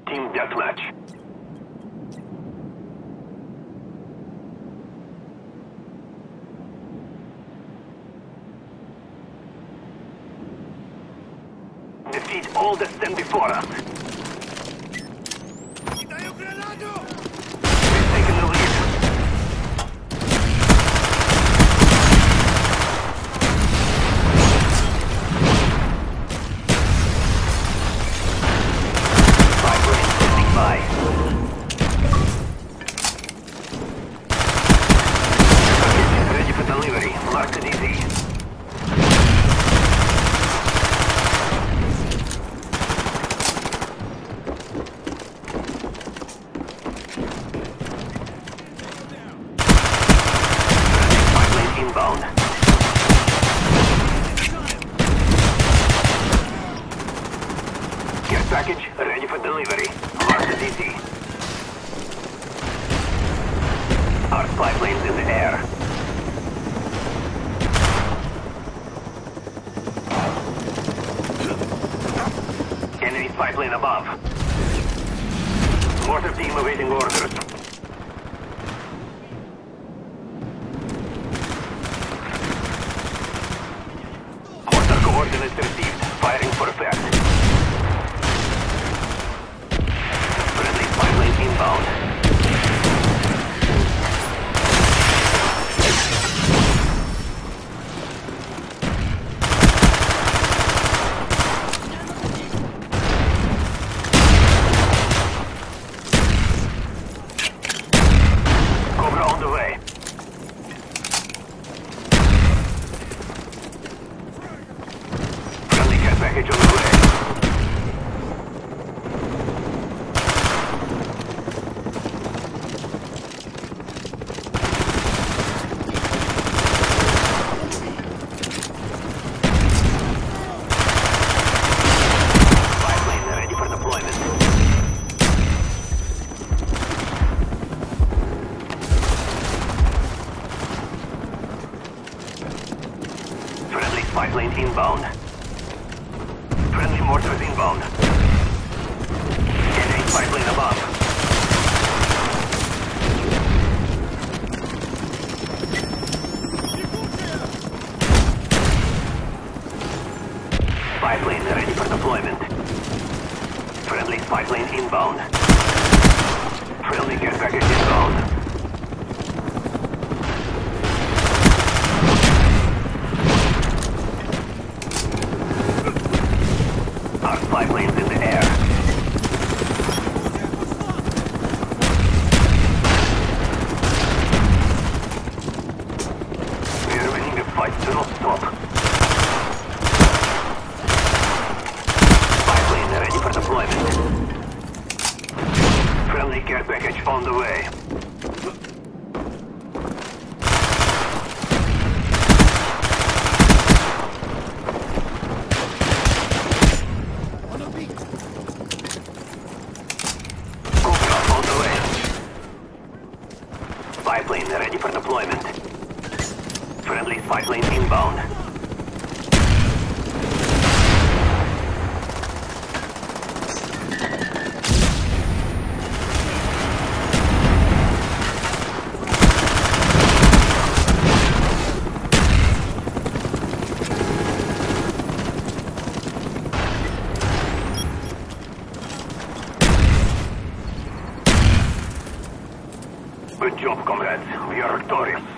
Team deathmatch. Defeat all that stand before us. We've taken the lead. Ready for delivery. Mark it easy. Pipeline inbound. Care package ready for delivery. Mark it easy. Our spy plane's in the air. Enemy spy plane above. Mortar team awaiting orders. Mortar coordinates received. Firing for effect. Friendly spy plane inbound. On the way. Friendly care package on the way. Spy plane ready for deployment. Spy plane inbound. Friendly mortars inbound. Enemy spy plane above. Spy plane ready for deployment. Friendly spy plane inbound. Friendly care package inbound. Our spy plane's in the air. We're winning the fight, do not stop. Spy plane ready for deployment. Friendly care package on the way. Spy plane ready for deployment. Friendly spy plane inbound. Good job, comrades. We are victorious.